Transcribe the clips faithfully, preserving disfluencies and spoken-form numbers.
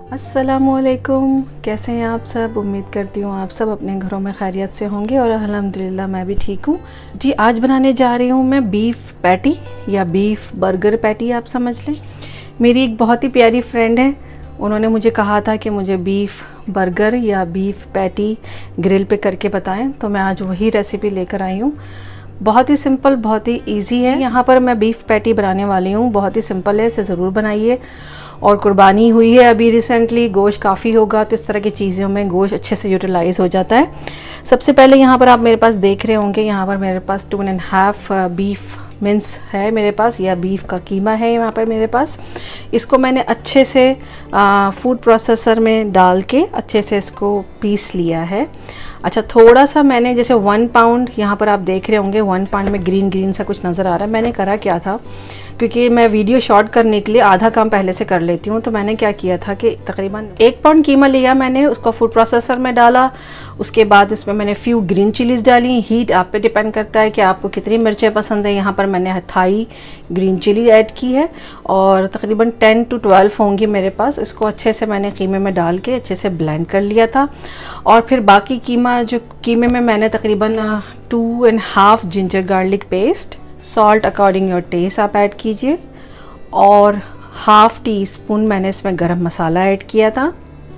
अस्सलामुअलैकुम, कैसे हैं आप सब। उम्मीद करती हूँ आप सब अपने घरों में खैरियत से होंगे और अल्हम्दुलिल्लाह मैं भी ठीक हूँ जी। आज बनाने जा रही हूँ मैं बीफ पैटी या बीफ बर्गर पैटी, आप समझ लें। मेरी एक बहुत ही प्यारी फ्रेंड है, उन्होंने मुझे कहा था कि मुझे बीफ बर्गर या बीफ पैटी ग्रिल पे करके बताएं, तो मैं आज वही रेसिपी लेकर आई हूँ। बहुत ही सिंपल, बहुत ही इजी है। यहाँ पर मैं बीफ पैटी बनाने वाली हूँ, बहुत ही सिंपल है, इसे ज़रूर बनाइए। और कुर्बानी हुई है अभी रिसेंटली, गोश्त काफ़ी होगा तो इस तरह की चीज़ों में गोश्त अच्छे से यूटिलाइज़ हो जाता है। सबसे पहले यहाँ पर आप मेरे पास देख रहे होंगे, यहाँ पर मेरे पास two and half beef mince है मेरे पास, या बीफ का कीमा है यहाँ पर मेरे पास। इसको मैंने अच्छे से आ, फूड प्रोसेसर में डाल के अच्छे से इसको पीस लिया है। अच्छा, थोड़ा सा मैंने जैसे वन पाउंड यहाँ पर आप देख रहे होंगे, वन पाउंड में ग्रीन ग्रीन सा कुछ नज़र आ रहा है। मैंने करा क्या था, क्योंकि मैं वीडियो शॉर्ट करने के लिए आधा काम पहले से कर लेती हूँ, तो मैंने क्या किया था कि तकरीबन एक पाउंड कीमा लिया मैंने, उसको फूड प्रोसेसर में डाला। उसके बाद उसमें मैंने फ्यू ग्रीन चिलीज़ डाली। हीट आप पे डिपेंड करता है कि आपको कितनी मिर्चें पसंद है। यहाँ पर मैंने थाई ग्रीन चिली ऐड की है और तकरीबन टेन टू ट्वेल्व होंगी मेरे पास। इसको अच्छे से मैंने कीमे में डाल के अच्छे से ब्लेंड कर लिया था। और फिर बाकी कीमा जो कीमे में मैंने तकरीबन two and half ginger garlic paste, salt according your taste आप ऐड कीजिए, और हाफ टी स्पून मैंने इसमें गरम मसाला ऐड किया था,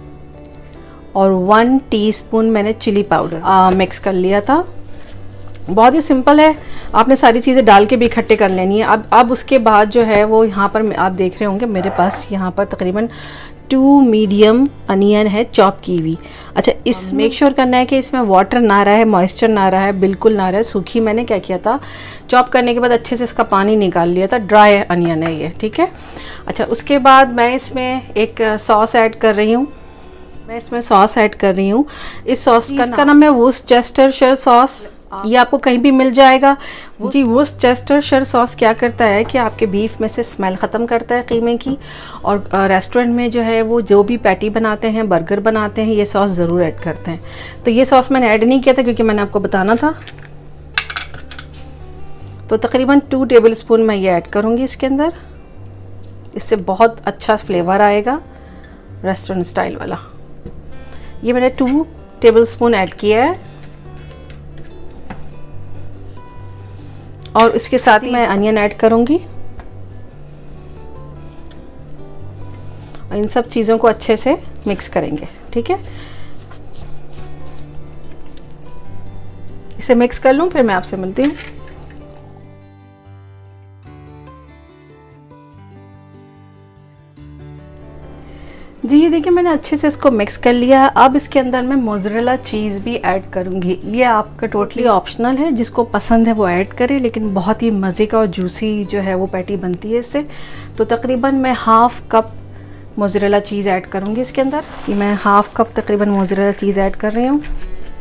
और वन टीस्पून मैंने चिली पाउडर मिक्स कर लिया था। बहुत ही सिंपल है, आपने सारी चीज़ें डाल के भी इकट्ठे कर लेनी है। अब अब उसके बाद जो है वो यहाँ पर आप देख रहे होंगे मेरे पास यहाँ पर तकरीबन टू मीडियम अनियन है चॉप की हुई। अच्छा, इस मेक श्योर करना है कि इसमें वाटर ना रहा है, मॉइस्चर ना रहा है, बिल्कुल ना रहा है सूखी। मैंने क्या किया था, चॉप करने के बाद अच्छे से इसका पानी निकाल लिया था। ड्राई अनियन है ये, ठीक है। अच्छा, उसके बाद मैं इसमें एक सॉस ऐड कर रही हूँ। मैं इसमें सॉस ऐड कर रही हूँ। इस सॉस का इसका नाम है वुर्सेस्टरशायर सॉस, ये आपको कहीं भी मिल जाएगा जी। वुर्सेस्टरशायर सॉस क्या करता है कि आपके बीफ में से स्मेल ख़त्म करता है कीमे की। और रेस्टोरेंट में जो है वो जो भी पैटी बनाते हैं, बर्गर बनाते हैं, ये सॉस ज़रूर ऐड करते हैं। तो ये सॉस मैंने ऐड नहीं किया था क्योंकि मैंने आपको बताना था। तो तकरीबन टू टेबल स्पून मैं ये ऐड करूँगी इसके अंदर। इससे बहुत अच्छा फ्लेवर आएगा रेस्टोरेंट स्टाइल वाला। ये मैंने टू टेबल स्पून ऐड किया है। और इसके साथ ही मैं अनियन ऐड करूंगी और इन सब चीज़ों को अच्छे से मिक्स करेंगे, ठीक है। इसे मिक्स कर लूं, फिर मैं आपसे मिलती हूँ। जी, ये देखिए मैंने अच्छे से इसको मिक्स कर लिया है। अब इसके अंदर मैं मोज़रेला चीज़ भी ऐड करूँगी। ये आपका टोटली ऑप्शनल है, जिसको पसंद है वो ऐड करे, लेकिन बहुत ही मज़े का और जूसी जो है वो पैटी बनती है इससे। तो तकरीबन मैं half cup mozzarella cheese add करूँगी इसके अंदर। ये मैं हाफ़ कप तकरीबन मोज़रेला चीज़ ऐड कर रही हूँ।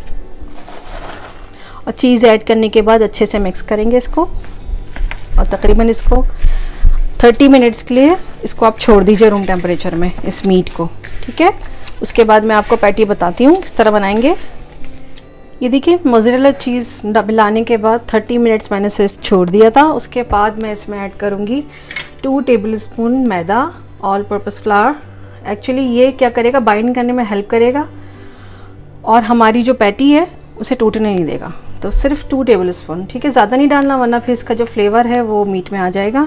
और चीज़ ऐड करने के बाद अच्छे से मिक्स करेंगे इसको, और तकरीबन इसको थर्टी मिनट्स के लिए इसको आप छोड़ दीजिए रूम टेम्परेचर में, इस मीट को, ठीक है। उसके बाद मैं आपको पैटी बताती हूँ किस तरह बनाएंगे। ये देखिए मोज़रेला चीज़ मिलाने के बाद थर्टी मिनट्स मैंने इसे छोड़ दिया था। उसके बाद मैं इसमें ऐड करूँगी टू टेबल स्पून मैदा, ऑल पर्पस फ्लावर। एक्चुअली ये क्या करेगा, बाइंड करने में हेल्प करेगा और हमारी जो पैटी है उसे टूटने नहीं देगा। तो सिर्फ टू टेबल स्पून, ठीक है, ज़्यादा नहीं डालना वरना फिर इसका जो फ्लेवर है वो मीट में आ जाएगा।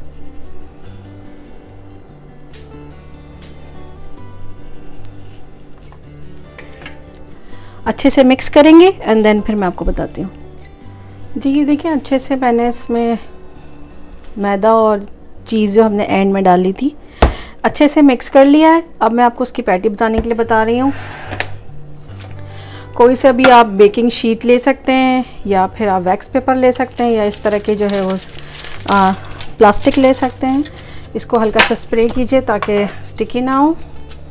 अच्छे से मिक्स करेंगे एंड देन फिर मैं आपको बताती हूँ जी। ये देखिए अच्छे से मैंने इसमें मैदा और चीज़ जो हमने एंड में डाली थी अच्छे से मिक्स कर लिया है। अब मैं आपको उसकी पैटी बताने के लिए बता रही हूँ। कोई सा भी आप बेकिंग शीट ले सकते हैं, या फिर आप वैक्स पेपर ले सकते हैं, या इस तरह के जो है वो आ, प्लास्टिक ले सकते हैं। इसको हल्का सा स्प्रे कीजिए ताकि स्टिकी ना हो,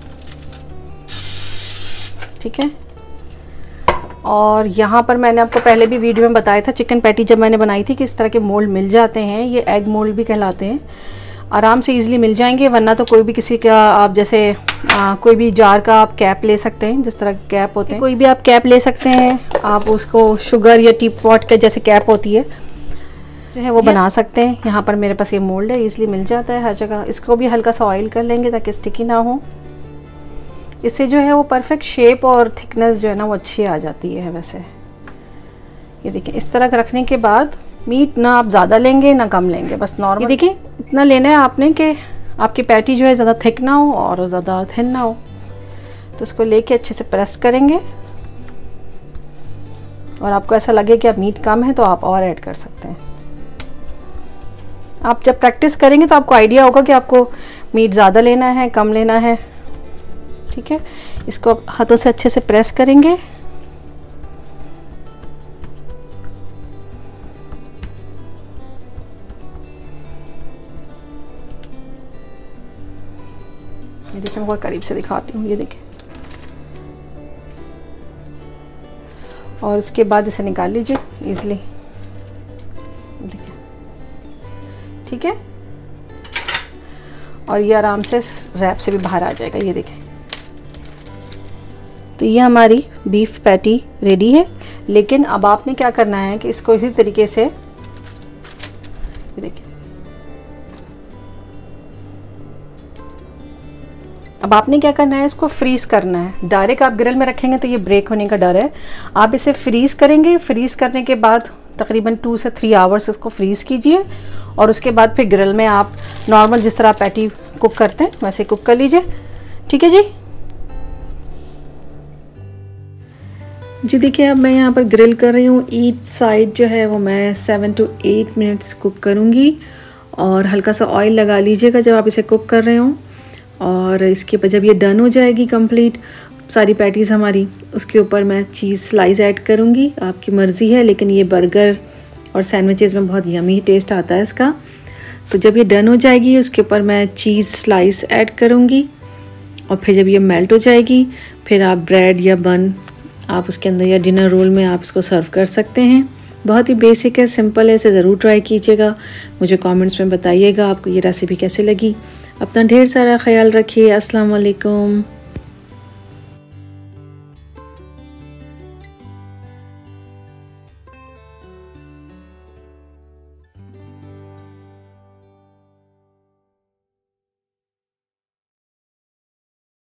ठीक है। और यहाँ पर मैंने आपको पहले भी वीडियो में बताया था, चिकन पैटी जब मैंने बनाई थी कि इस तरह के मोल्ड मिल जाते हैं, ये एग मोल्ड भी कहलाते हैं, आराम से इजीली मिल जाएंगे। वरना तो कोई भी किसी का आप जैसे आ, कोई भी जार का आप कैप ले सकते हैं, जिस तरह कैप होते हैं, कोई भी आप कैप ले सकते हैं। आप उसको शुगर या टी पॉट के जैसे कैप होती है जो है वो बना सकते हैं। यहाँ पर मेरे पास ये मोल्ड है, इजीली मिल जाता है हर जगह। इसको भी हल्का सा ऑयल कर लेंगे ताकि स्टिकी ना हो। इससे जो है वो परफेक्ट शेप और थिकनेस जो है ना वो अच्छी आ जाती है। वैसे ये देखिए इस तरह रखने के बाद मीट ना आप ज़्यादा लेंगे ना कम लेंगे, बस नॉर्मल। ये देखिए इतना लेना है आपने कि आपकी पैटी जो है ज़्यादा थिक ना हो और ज़्यादा थिन ना हो। तो इसको लेके अच्छे से प्रेस करेंगे और आपको ऐसा लगे कि अब मीट कम है तो आप और ऐड कर सकते हैं। आप जब प्रैक्टिस करेंगे तो आपको आइडिया होगा कि आपको मीट ज़्यादा लेना है कम लेना है। ठीक है, इसको हाथों से अच्छे से प्रेस करेंगे। ये देखिए मैं बहुत करीब से दिखाती हूँ, ये देखिए। और उसके बाद इसे निकाल लीजिए इजीली, देखिए ठीक है। और ये आराम से रैप से भी बाहर आ जाएगा, ये देखिए। तो ये हमारी बीफ पैटी रेडी है। लेकिन अब आपने क्या करना है कि इसको इसी तरीके से, ये देखिए, अब आपने क्या करना है, इसको फ्रीज करना है। डायरेक्ट आप ग्रिल में रखेंगे तो ये ब्रेक होने का डर है। आप इसे फ्रीज करेंगे। फ्रीज करने के बाद तकरीबन टू से थ्री आवर्स इसको फ्रीज कीजिए और उसके बाद फिर ग्रिल में आप नॉर्मल जिस तरह पैटी कुक करते हैं वैसे कुक कर लीजिए। ठीक है जी। जी देखिए अब मैं यहाँ पर ग्रिल कर रही हूँ। ईच साइड जो है वो मैं seven to eight minutes cook करूँगी और हल्का सा ऑयल लगा लीजिएगा जब आप इसे कुक कर रहे हो। और इसके बाद जब ये डन हो जाएगी कंप्लीट सारी पैटीज़ हमारी, उसके ऊपर मैं चीज़ स्लाइस ऐड करूँगी। आपकी मर्ज़ी है, लेकिन ये बर्गर और सैंडविचेज़ में बहुत यमी टेस्ट आता है इसका। तो जब ये डन हो जाएगी उसके ऊपर मैं चीज़ स्लाइस ऐड करूँगी और फिर जब ये मेल्ट हो जाएगी फिर आप ब्रेड या बन आप उसके अंदर या डिनर रोल में आप इसको सर्व कर सकते हैं। बहुत ही बेसिक है, सिंपल है, इसे ज़रूर ट्राई कीजिएगा। मुझे कमेंट्स में बताइएगा आपको ये रेसिपी कैसे लगी। अपना ढेर सारा ख्याल रखिए। अस्सलाम वालेकुम।